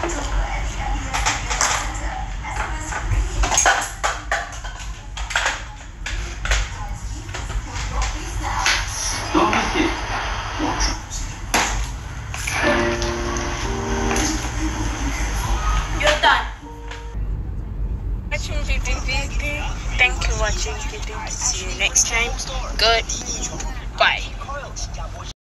You're done. Watching VVVV. Thank you for watching. See you next time. Goodbye.